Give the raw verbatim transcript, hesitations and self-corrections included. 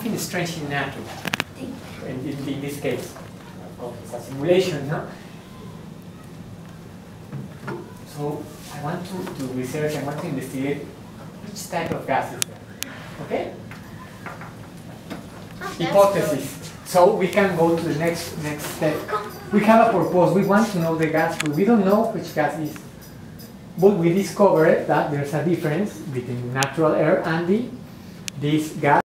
something strange in nature. In, in, in this case, it's a simulation, no? So I want to do research, I want to investigate which type of gas is there. Okay? Oh, Hypothesis. So we can go to the next next step. We have a purpose. We want to know the gas, but we don't know which gas is. But we discovered that there's a difference between natural air and the this gas.